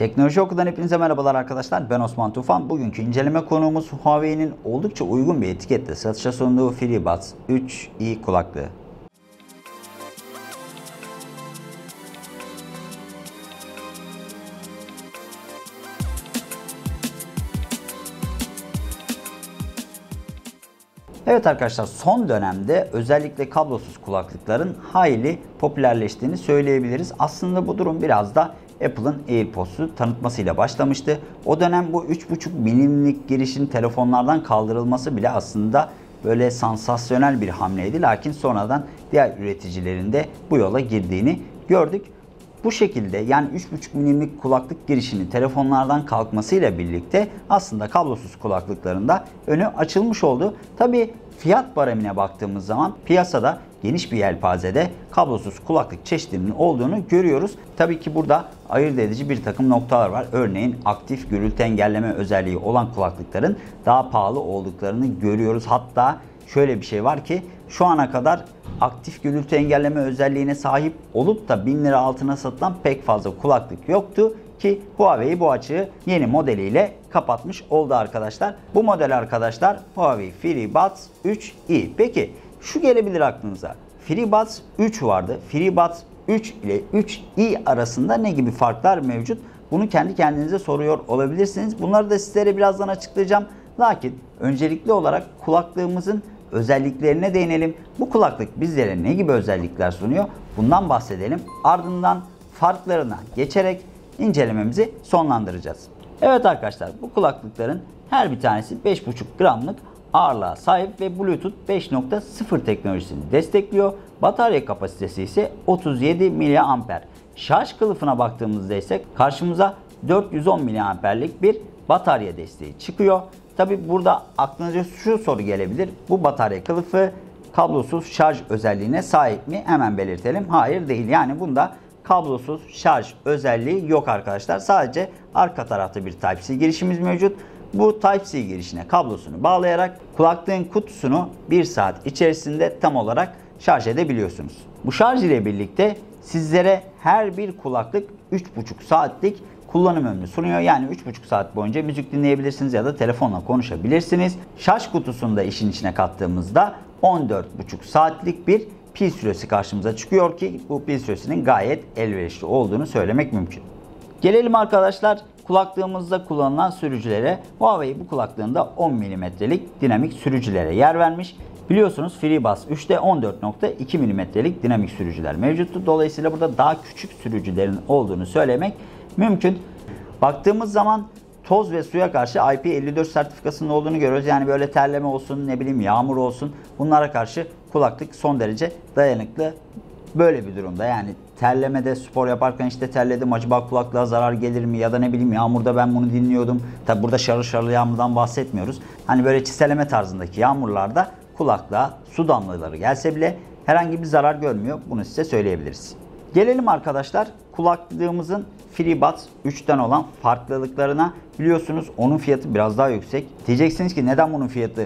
Teknoloji Oku'dan hepinize merhabalar arkadaşlar. Ben Osman Tufan. Bugünkü inceleme konuğumuz Huawei'nin oldukça uygun bir etiketle satışa sunduğu FreeBuds 3i kulaklığı. Evet arkadaşlar, son dönemde özellikle kablosuz kulaklıkların hayli popülerleştiğini söyleyebiliriz. Aslında bu durum biraz da Apple'ın AirPods'u tanıtmasıyla başlamıştı. O dönem bu 3.5 milimlik girişin telefonlardan kaldırılması bile aslında böyle sansasyonel bir hamleydi. Lakin sonradan diğer üreticilerin de bu yola girdiğini gördük. Bu şekilde yani 3.5 milimlik kulaklık girişinin telefonlardan kalkmasıyla birlikte aslında kablosuz kulaklıklarında önü açılmış oldu. Tabi fiyat baremine baktığımız zaman piyasada geniş bir yelpazede kablosuz kulaklık çeşitlerinin olduğunu görüyoruz. Tabii ki burada ayırt edici bir takım noktalar var. Örneğin aktif gürültü engelleme özelliği olan kulaklıkların daha pahalı olduklarını görüyoruz. Hatta şöyle bir şey var ki şu ana kadar aktif gürültü engelleme özelliğine sahip olup da 1000 lira altına satılan pek fazla kulaklık yoktu ki Huawei bu açığı yeni modeliyle kapatmış oldu arkadaşlar. Bu model arkadaşlar Huawei FreeBuds 3i. Peki şu gelebilir aklınıza. FreeBuds 3 vardı. FreeBuds 3 ile 3i arasında ne gibi farklar mevcut? Bunu kendi kendinize soruyor olabilirsiniz. Bunları da sizlere birazdan açıklayacağım. Lakin öncelikli olarak kulaklığımızın özelliklerine değinelim. Bu kulaklık bizlere ne gibi özellikler sunuyor? Bundan bahsedelim. Ardından farklarına geçerek incelememizi sonlandıracağız. Evet arkadaşlar, bu kulaklıkların her bir tanesi 5,5 gramlık ağırlığa sahip ve Bluetooth 5.0 teknolojisini destekliyor. Batarya kapasitesi ise 37 mAh. Şarj kılıfına baktığımızda ise karşımıza 410 mAh'lik bir batarya desteği çıkıyor. Tabi burada aklınıza şu soru gelebilir. Bu batarya kılıfı kablosuz şarj özelliğine sahip mi? Hemen belirtelim. Hayır, değil. Yani bunda kablosuz şarj özelliği yok arkadaşlar. Sadece arka tarafta bir Type-C girişimiz mevcut. Bu Type-C girişine kablosunu bağlayarak kulaklığın kutusunu 1 saat içerisinde tam olarak şarj edebiliyorsunuz. Bu şarj ile birlikte sizlere her bir kulaklık 3,5 saatlik kullanım ömrü sunuyor. Yani 3,5 saat boyunca müzik dinleyebilirsiniz ya da telefonla konuşabilirsiniz. Şarj kutusunu da işin içine kattığımızda 14,5 saatlik bir pil süresi karşımıza çıkıyor ki bu pil süresinin gayet elverişli olduğunu söylemek mümkün. Gelelim arkadaşlar kulaklığımızda kullanılan sürücülere. Huawei bu kulaklığında 10 mm'lik dinamik sürücülere yer vermiş. Biliyorsunuz FreeBuds 3'te 14.2 mm'lik dinamik sürücüler mevcuttu. Dolayısıyla burada daha küçük sürücülerin olduğunu söylemek mümkün. Baktığımız zaman toz ve suya karşı IP54 sertifikasının olduğunu görüyoruz. Yani böyle terleme olsun, ne bileyim yağmur olsun, bunlara karşı kulaklık son derece dayanıklı. Böyle bir durumda yani terlemede spor yaparken işte terledim, acaba kulaklığa zarar gelir mi ya da ne bileyim yağmurda ben bunu dinliyordum. Tabi burada şarıl şarıl yağmurdan bahsetmiyoruz. Hani böyle çiseleme tarzındaki yağmurlarda kulaklığa su damlaları gelse bile herhangi bir zarar görmüyor. Bunu size söyleyebiliriz. Gelelim arkadaşlar kulaklığımızın FreeBuds 3'ten olan farklılıklarına. Biliyorsunuz onun fiyatı biraz daha yüksek. Diyeceksiniz ki neden bunun fiyatı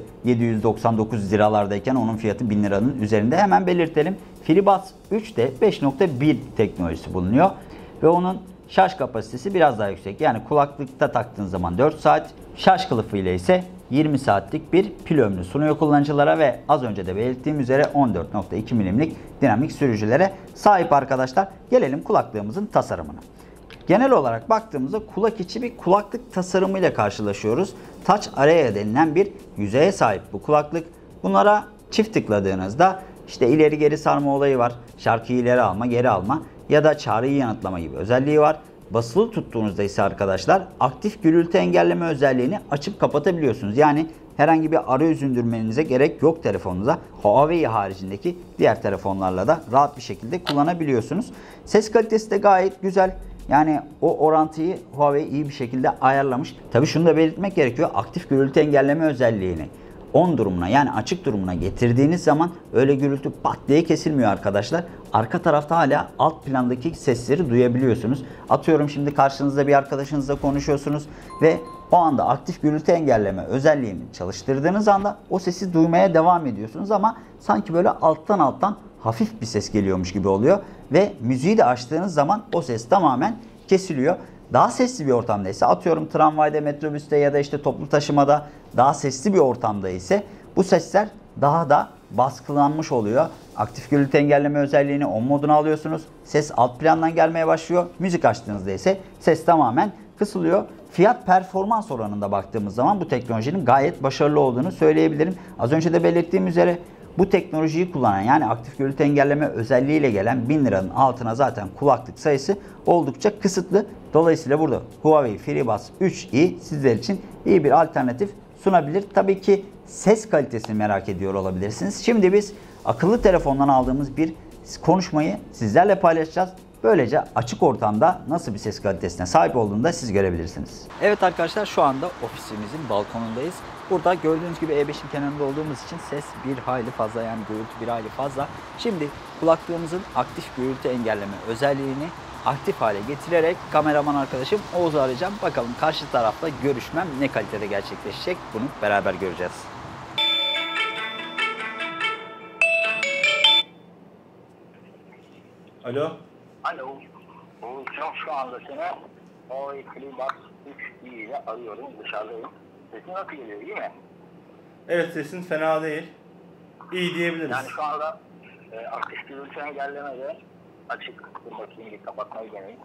799 liralardayken onun fiyatı 1000 liranın üzerinde? Hemen belirtelim. FreeBuds 3'te 5.1 teknolojisi bulunuyor ve onun şarj kapasitesi biraz daha yüksek. Yani kulaklıkta taktığın zaman 4 saat, şarj kılıfı ile ise 20 saatlik bir pil ömrü sunuyor kullanıcılara ve az önce de belirttiğim üzere 14.2 milimlik dinamik sürücülere sahip arkadaşlar. Gelelim kulaklığımızın tasarımına. Genel olarak baktığımızda kulak içi bir kulaklık tasarımıyla karşılaşıyoruz. Touch Area denilen bir yüzeye sahip bu kulaklık. Bunlara çift tıkladığınızda işte ileri geri sarma olayı var. Şarkıyı ileri alma, geri alma ya da çağrıyı yanıtlama gibi özelliği var. Basılı tuttuğunuzda ise arkadaşlar aktif gürültü engelleme özelliğini açıp kapatabiliyorsunuz. Yani herhangi bir arayüz indirmenize gerek yok telefonunuza. Huawei haricindeki diğer telefonlarla da rahat bir şekilde kullanabiliyorsunuz. Ses kalitesi de gayet güzel. Yani o orantıyı Huawei iyi bir şekilde ayarlamış. Tabii şunu da belirtmek gerekiyor. Aktif gürültü engelleme özelliğini on durumuna yani açık durumuna getirdiğiniz zaman öyle gürültü pat diye kesilmiyor arkadaşlar. Arka tarafta hala alt plandaki sesleri duyabiliyorsunuz. Atıyorum şimdi karşınızda bir arkadaşınızla konuşuyorsunuz ve o anda aktif gürültü engelleme özelliğini çalıştırdığınız anda o sesi duymaya devam ediyorsunuz ama sanki böyle alttan hafif bir ses geliyormuş gibi oluyor ve müziği de açtığınız zaman o ses tamamen kesiliyor. Daha sesli bir ortamda ise, atıyorum tramvayda, metrobüste ya da işte toplu taşımada daha sesli bir ortamda ise bu sesler daha da baskılanmış oluyor. Aktif gürültü engelleme özelliğini on moduna alıyorsunuz. Ses alt plandan gelmeye başlıyor. Müzik açtığınızda ise ses tamamen kısılıyor. Fiyat performans oranında baktığımız zaman bu teknolojinin gayet başarılı olduğunu söyleyebilirim. Az önce de belirttiğim üzere bu teknolojiyi kullanan, yani aktif gürültü engelleme özelliğiyle gelen 1000 liranın altına zaten kulaklık sayısı oldukça kısıtlı. Dolayısıyla burada Huawei FreeBuds 3i sizler için iyi bir alternatif sunabilir. Tabii ki ses kalitesini merak ediyor olabilirsiniz. Şimdi biz akıllı telefondan aldığımız bir konuşmayı sizlerle paylaşacağız. Böylece açık ortamda nasıl bir ses kalitesine sahip olduğunu da siz görebilirsiniz. Evet arkadaşlar, şu anda ofisimizin balkonundayız. Burada gördüğünüz gibi E5'in kenarında olduğumuz için ses bir hayli fazla, yani gürültü bir hayli fazla. Şimdi kulaklığımızın aktif gürültü engelleme özelliğini aktif hale getirerek kameraman arkadaşım Oğuz'u arayacağım. Bakalım karşı tarafta görüşmem ne kalitede gerçekleşecek, bunu beraber göreceğiz. Alo. Alo. Oğuzcan, şu anda seni Huawei FreeBuds 3i ile arıyorum. Dışarıdayım. Sesin nasıl geliyor? İyi mi? Evet, sesin fena değil. İyi diyebiliriz. Yani şu anda aktif gürültü engelleme de açık. Dur bakayım, bir kapatmayı deneyim.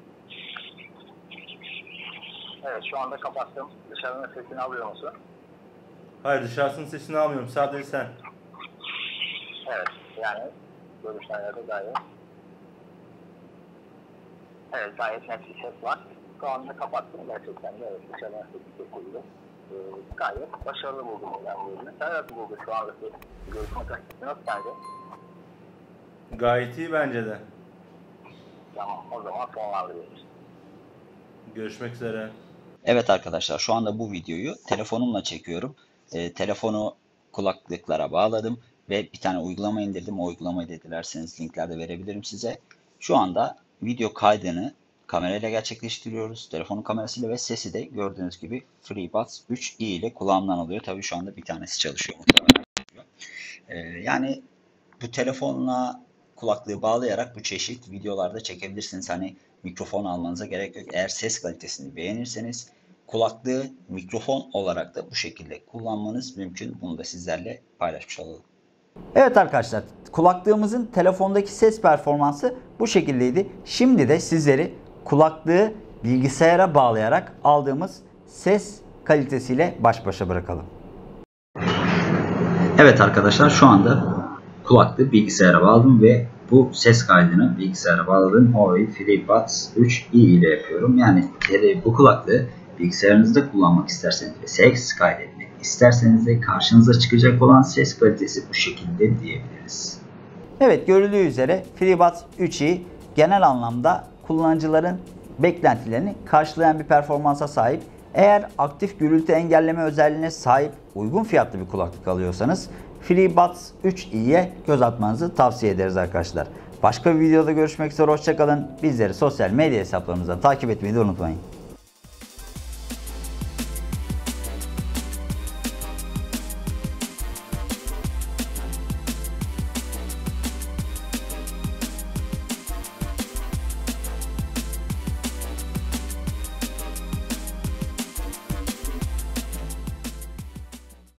Evet, şu anda kapattım. Dışarının sesini alıyor musun? Hayır, dışarısının sesini almıyorum. Sadece sen. Evet, yani görüşmelerde gayet. Evet, gayet net bir ses var. Şu anda kapattım. Gerçekten de evet, dışarının sesi kesildi. Gayet başarılı buldum ben bu ürünü. Sen nasıl buldun şu andaki görüşme kalitesi? Nasıl sence? Gayet iyi bence de. Tamam, o zaman sonlandırıyoruz. Görüşmek üzere. Evet arkadaşlar, şu anda bu videoyu telefonumla çekiyorum. Telefonu kulaklıklara bağladım ve bir tane uygulama indirdim. O uygulamayı da dilerseniz linklerde verebilirim size. Şu anda video kaydını kamerayla gerçekleştiriyoruz. Telefonun kamerasıyla ve sesi de gördüğünüz gibi FreeBuds 3i ile kulağımdan alıyor. Tabii şu anda bir tanesi çalışıyor muhtemelen. Yani bu telefonla kulaklığı bağlayarak bu çeşit videolarda çekebilirsiniz. Hani mikrofon almanıza gerek yok. Eğer ses kalitesini beğenirseniz kulaklığı mikrofon olarak da bu şekilde kullanmanız mümkün. Bunu da sizlerle paylaşmış olalım. Evet arkadaşlar, kulaklığımızın telefondaki ses performansı bu şekildeydi. Şimdi de sizleri kulaklığı bilgisayara bağlayarak aldığımız ses kalitesiyle baş başa bırakalım. Evet arkadaşlar, şu anda kulaklığı bilgisayara bağladım ve bu ses kaydını bilgisayara bağladığım Huawei FreeBuds 3i ile yapıyorum. Yani bu kulaklığı bilgisayarınızda kullanmak isterseniz ve ses kaydetmek isterseniz de karşınıza çıkacak olan ses kalitesi bu şekilde diyebiliriz. Evet, görüldüğü üzere FreeBuds 3i genel anlamda kullanıcıların beklentilerini karşılayan bir performansa sahip. Eğer aktif gürültü engelleme özelliğine sahip uygun fiyatlı bir kulaklık alıyorsanız FreeBuds 3i'ye göz atmanızı tavsiye ederiz arkadaşlar. Başka bir videoda görüşmek üzere, hoşça kalın. Bizleri sosyal medya hesaplarımızdan takip etmeyi de unutmayın.